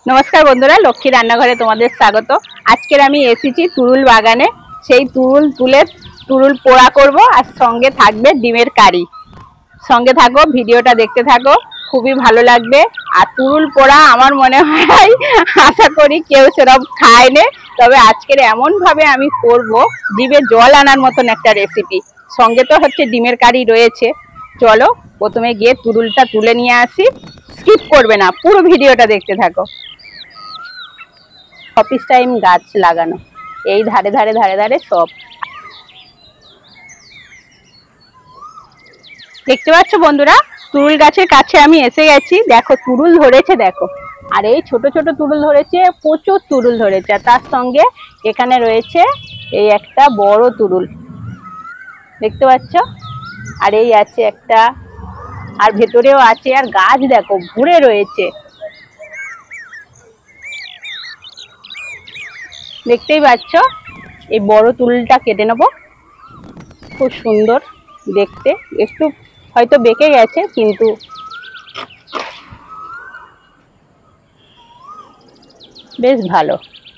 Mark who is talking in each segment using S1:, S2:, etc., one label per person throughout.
S1: नमस्कार बंधुरा लक्ष्मी रान्नाघरे तुम्हादेर स्वागत। आजकेर आमी एसेछि तुरुल बागाने। सेई तुरुल तुले तुरुल पोड़ा करब और संगे थाकबे डिमेर कारी। संगे थाको, भिडियोटा देखते थाको, खूबই ভালো লাগবে। আর তুরুল পোড়া আমার মনে হয় আশা করি কেউ সেরকম খায়নি, তবে আজকের এমন ভাবে আমি করব জিভে জল আনার মতন একটা রেসিপি। সঙ্গে তো হচ্ছে ডিমের কারি রয়েছে। চলো প্রথমে গিয়ে তুরুলটা তুলে নিয়ে আসি। স্কিপ করবে না, পুরো ভিডিওটা দেখতে থাকো। অফিস টাইম গাছ লাগানো, এই ধারে ধারে ধারে ধারে সব দেখতে পাচ্ছ বন্ধুরা। তুরুল গাছের কাছে আমি এসে গেছি। দেখো তুরুল ধরেছে, দেখো। আর এই ছোট ছোট তুরুল ধরেছে, প্রচুর তুরুল ধরেছে। তার সঙ্গে এখানে রয়েছে এই একটা বড় তুরুল, দেখতে পাচ্ছ। আর এই আছে একটা, আর ভেতরেও আছে। আর গাছ দেখো ভরে রয়েছে, দেখতেই পাচ্ছ। এই বড় তুরুলটা কেটে নেব। খুব সুন্দর দেখতে, একটু হয়তো বেঁকে গেছে কিন্তু বেশ ভালো।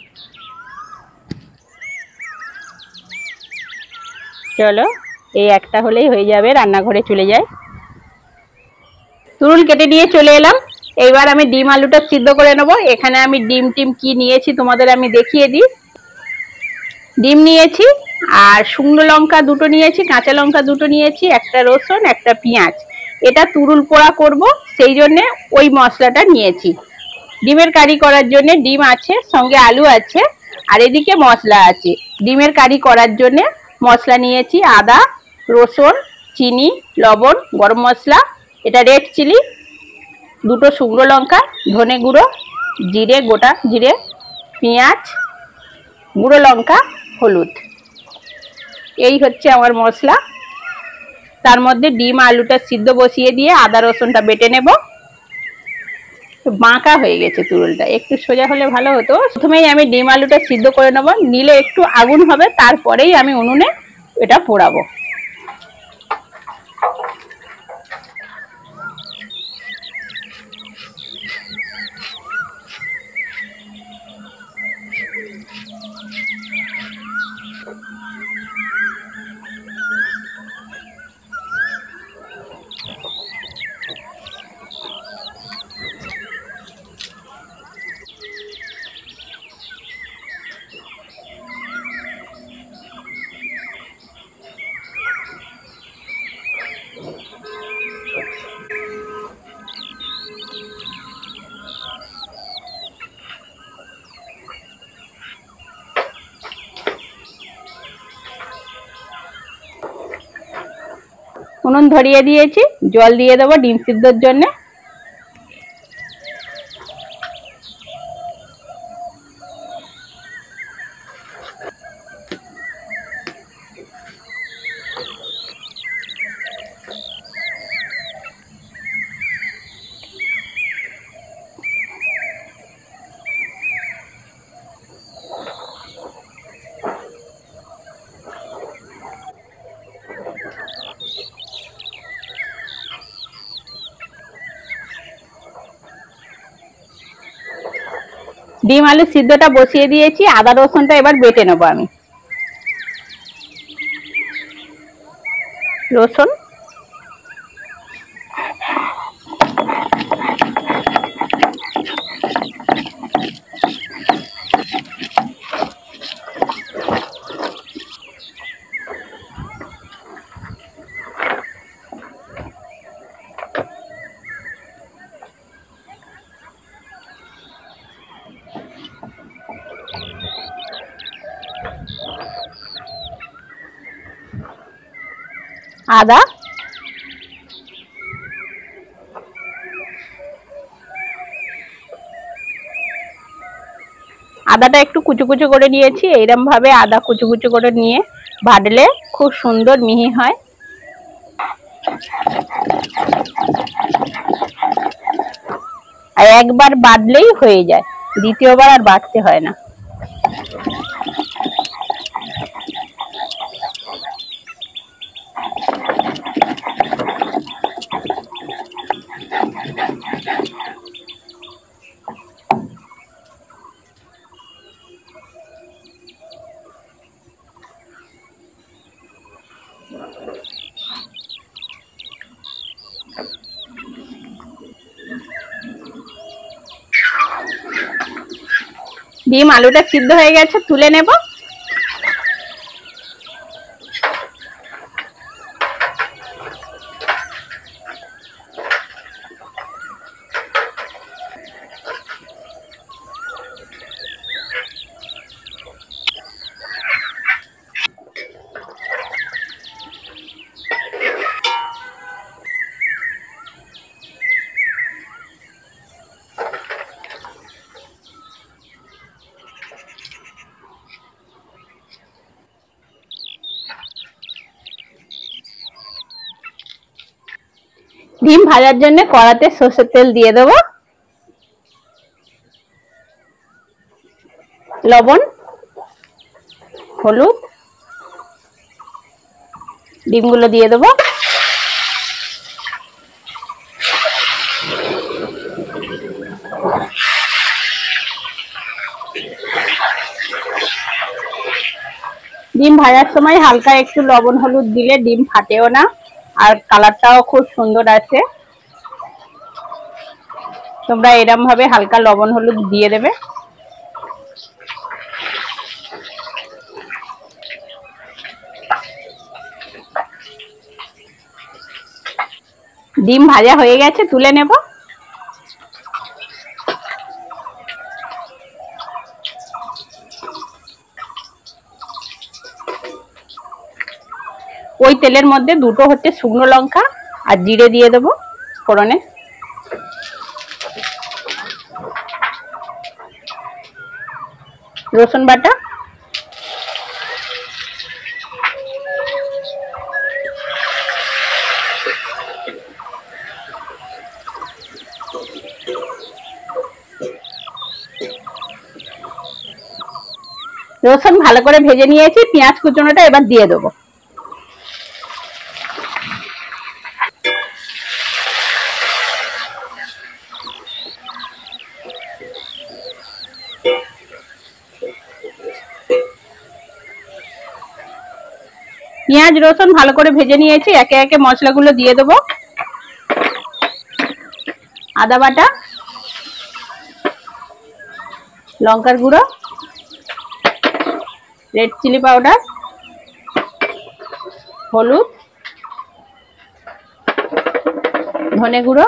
S1: চলো এই একটা হলেই হয়ে যাবে, রান্নাঘরে চলে যাই। তুরুল কেটে নিয়ে চলে এলাম। এইবার আমি ডিম আলুটা সিদ্ধ করে নেব। এখানে আমি ডিম টিম কি নিয়েছি তোমাদের আমি দেখিয়ে দিই। ডিম নিয়েছি, আর শুকনো লঙ্কা দুটো নিয়েছি, কাঁচা লঙ্কা দুটো নিয়েছি, একটা রসুন, একটা পেঁয়াজ। এটা তুরুল পোড়া করব, সেই জন্য ওই মশলাটা নিয়েছি। ডিমের কারি করার জন্য ডিম আছে, সঙ্গে আলু আছে, আর এদিকে মশলা আছে। ডিমের কারি করার জন্য মশলা নিয়েছি আদা, রসুন, চিনি, লবণ, গরম মশলা, এটা রেড চিলি, দুটো শুকনো লঙ্কা, ধনে গুঁড়ো, জিরে, গোটা জিরে, পেঁয়াজ, গুঁড়ো লঙ্কা, হলুদ। এই হচ্ছে আমার মশলা। তার মধ্যে ডিম আলুটা সিদ্ধ বসিয়ে দিয়ে আদা রসুনটা বেটে নেব। বাঁকা হয়ে গেছে তুরুলটা, একটু সোজা হলে ভালো হতো। প্রথমেই আমি ডিম আলুটা সিদ্ধ করে নেব, নিলে একটু আগুন হবে, তারপরেই আমি উনুনে এটা পোড়াবো। উনুন ধরিয়ে দিয়েছি, জল দিয়ে দেবো ডিম সিদ্ধর জন্য। ডিম আলু সিদ্ধটা বসিয়ে দিয়েছি, আদা রসুনটা এবার বেটে নেবো আমি। রসুন, আদা, আদাটা একটু কুচো কুচো করে নিয়েছি। এইরকম ভাবে আদা কুচো কুচো করে নিয়ে বাটলে খুব সুন্দর মিহি হয়। আর একবার বাটলেই হয়ে যায়, দ্বিতীয়বার আর বাটতে হয় না। ডিম আলুটা সিদ্ধ হয়ে গেছে, তুলে নেব। ডিম ভাজার জন্য কড়াতে সরষের তেল দিয়ে দেব, লবণ, হলুদ, ডিমগুলো দিয়ে দেব। ডিম ভাজার সময় হালকা একটু লবণ হলুদ দিলে ডিম ফাটেও না, আর কালারটাও খুব সুন্দর আসে। তোমরা এরকম ভাবে হালকা লবণ হলুদ দিয়ে দেবে। ডিম ভাজা হয়ে গেছে, তুলে নেব। ওই তেলের মধ্যে দুটো হচ্ছে শুকনো লঙ্কা আর জিরে দিয়ে দেবো ফোড়নে। রসুন বাটা, রসুন ভালো করে ভেজে নিয়েছি, পেঁয়াজ কুচনোটা এবার দিয়ে দেবো। পেঁয়াজ রসুন ভালো করে ভেজে নিয়েছি, একে একে মশলাগুলো দিয়ে দেবো। আদা বাটা, লঙ্কার গুঁড়ো, রেড চিলি পাউডার, হলুদ, ধনে গুঁড়ো,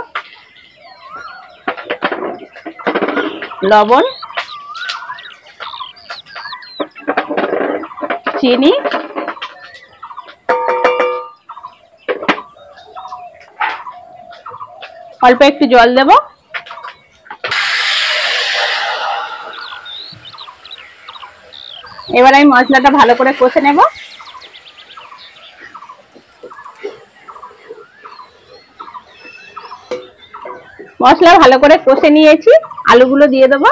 S1: লবণ, চিনি, অল্প একটু জল দেব। এবার আমি মশলাটা ভালো করে কষে নেব। মশলা ভালো করে কষে নিয়েছি, আলুগুলো দিয়ে দেবো।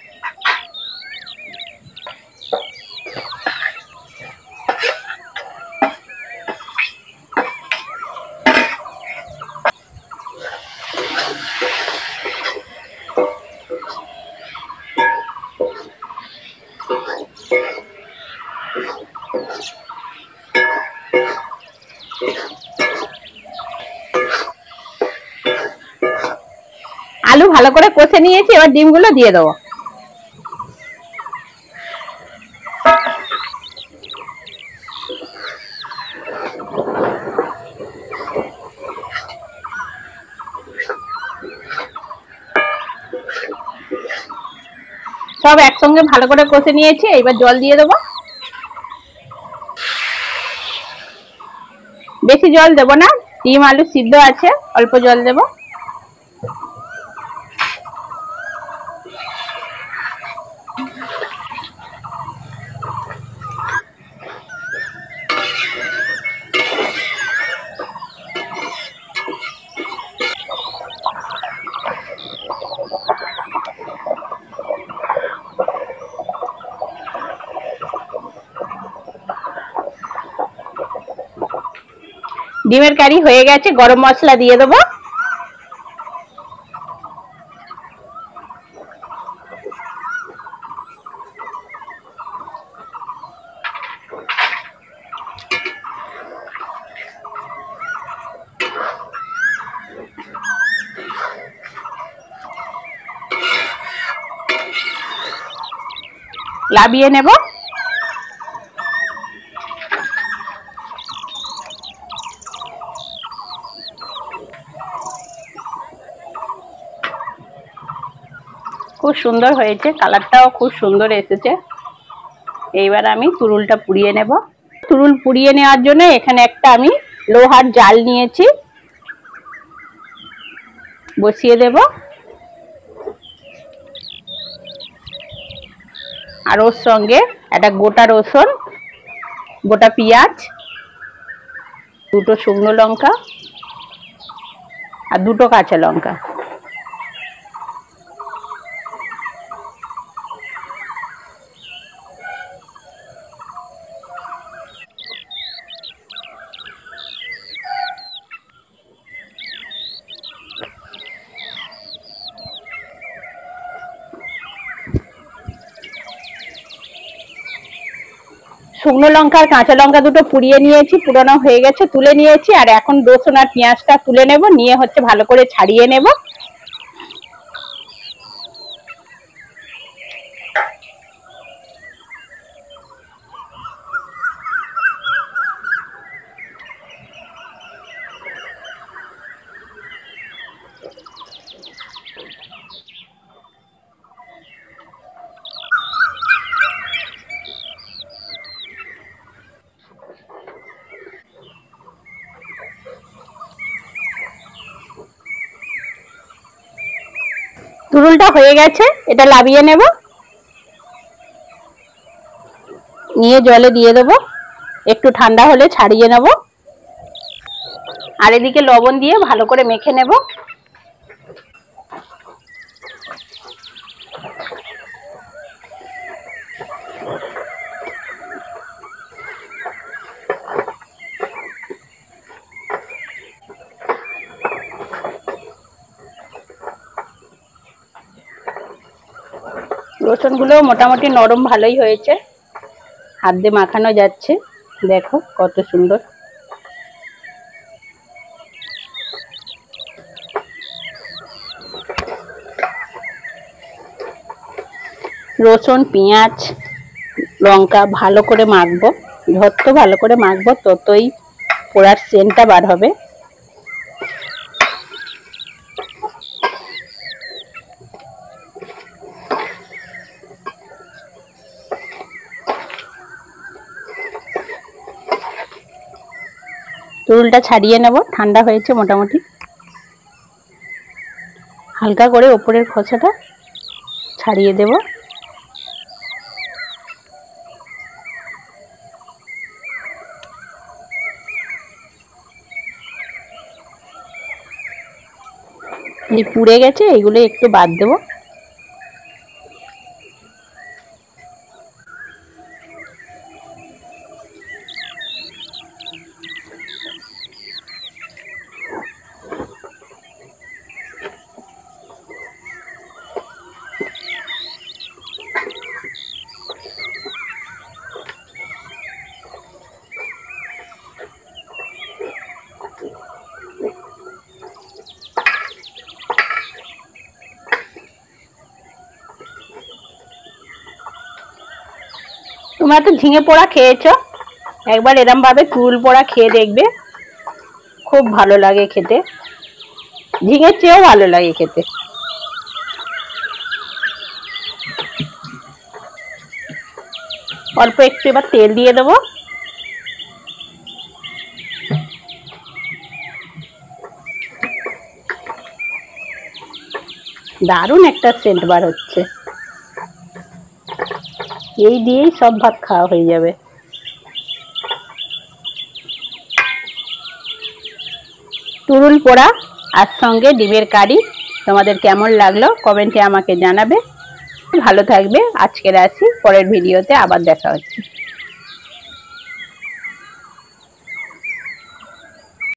S1: আলু ভালো করে কষে নিয়েছি, এবার ডিমগুলো দিয়ে দেবো। সব একসঙ্গে ভালো করে কষে নিয়েছি, এবার জল দিয়ে দেবো। বেশি জল দেব না, ডিম আলু সিদ্ধ আছে, অল্প জল দেব। ডিমের কারি হয়ে গেছে, গরম মশলা দিয়ে দেবো। লাবিয়ে নেব। খুব সুন্দর হয়েছে, কালারটাও খুব সুন্দর এসেছে। এইবার আমি তুরুলটা পুড়িয়ে নেব। তুরুল পুড়িয়ে নেওয়ার জন্য এখানে একটা আমি লোহার জাল নিয়েছি, বসিয়ে দেব। আর ওর সঙ্গে একটা গোটা রসুন, গোটা পেঁয়াজ, দুটো শুকনো লঙ্কা আর দুটো কাঁচা লঙ্কা। শুকনো লঙ্কা আর কাঁচা লঙ্কা দুটো পুড়িয়ে নিয়েছি, পুরানো হয়ে গেছে, তুলে নিয়েছি। আর এখন রসুন আর পেঁয়াজটা তুলে নেব, নিয়ে হচ্ছে ভালো করে ছাড়িয়ে নেব। তুরুলটা হয়ে গেছে, এটা লাবিয়ে নেব। নিয়ে জলে দিয়ে দেব, একটু ঠান্ডা হলে ছাড়িয়ে নেব। আর এদিকে লবণ দিয়ে ভালো করে মেখে নেব। রসুনগুলো মোটামুটি নরম ভালোই হয়েছে, হাত দিয়ে মাখানো যাচ্ছে। দেখো কত সুন্দর। রসুন, পেঁয়াজ, লঙ্কা ভালো করে মাখবো। যত ভালো করে মাখবো ততই পোড়ার সেন্টটা বার হবে। তুরুলটা ছাড়িয়ে নেব, ঠান্ডা হয়েছে মোটামুটি। হালকা করে ওপরের খোসাটা ছাড়িয়ে দেব। পুড়ে গেছে, এইগুলো একটু বাদ দেব। তোমরা তো ঝিঙে পোড়া খেয়েছো, একবার এরম ভাবে তুরুল পোড়া খেয়ে দেখবে, খুব ভালো লাগে খেতে। ঝিঙের চেয়েও ভালো লাগে খেতে। অল্প একটু এবার তেল দিয়ে দেবো। দারুণ একটা সেন্ট বার হচ্ছে। এই দিয়েই সব ভাত খাওয়া হয়ে যাবে। তুরুল পোড়া আর সঙ্গে ডিমের কারি তোমাদের কেমন লাগলো কমেন্টে আমাকে জানাবে। ভালো থাকবে, আজকের আসি, পরের ভিডিওতে আবার দেখা হচ্ছে।